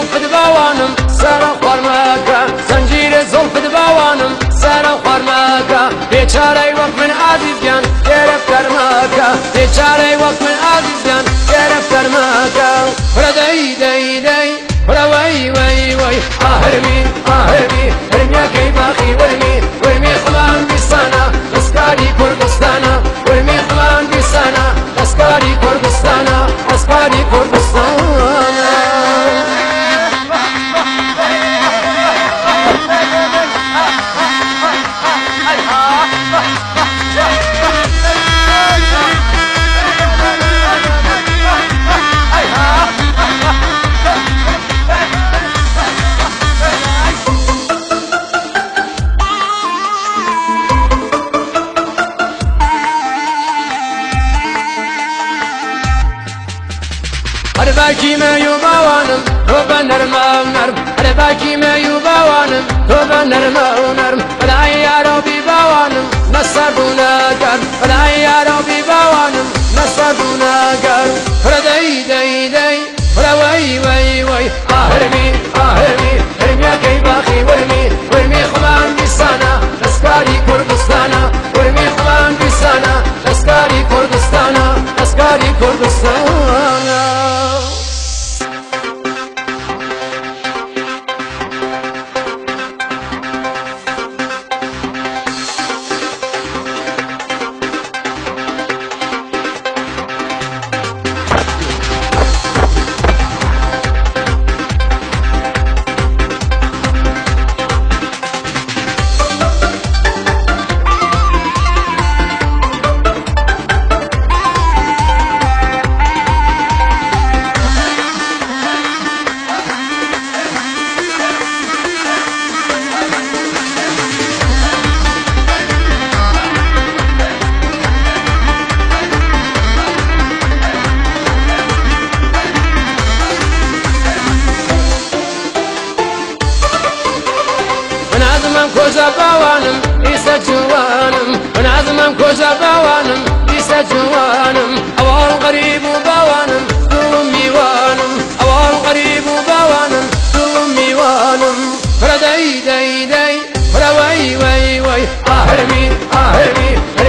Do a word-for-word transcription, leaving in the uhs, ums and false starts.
زلفت باوانم سر خورمکا زنجیر زلفت باوانم سر خورمکا بیچاره وقت من عزیز جان گرفتار مکا بیچاره وقت من عزیز جان گرفتار مکا ردی دی دی روی وی وی آهرمی آهرمی هرمیا کی باقی ورمی ورمی خلان بیسانا اسکاری کردستانا ورمی خلان بیسانا اسکاری کردستانا اسکاری کردستانا هر باکی میو باوانم تو بنرم نرم هر باکی میو باوانم تو بنرم نرم بلای یارو بی باوانم نصبونا گر بلای یارو بی باوانم نصبونا گر ردی دی دی روی وی وی آهرمی آهرمی هرمیا کی باقی ورمی ورمی خلان بیسانا اسکاری کردستانا ورمی خلان بیسانا اسکاری کردستانا اسکاری کردستانا کجا باوانم ایسا جوانم من عزمم کجا باوانم ایسا جوانم اول غریب و باوانم تو میوانم اول غریب و باوانم تو میوانم ردی دی دی روی وی وی آهرمی آهرمی